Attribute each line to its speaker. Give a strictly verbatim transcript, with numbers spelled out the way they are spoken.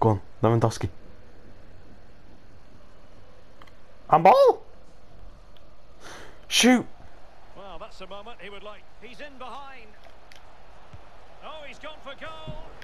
Speaker 1: Go on, Lewandowski. And ball! Shoot!
Speaker 2: Well, that's a moment he would like. He's in behind. Oh, he's gone for goal.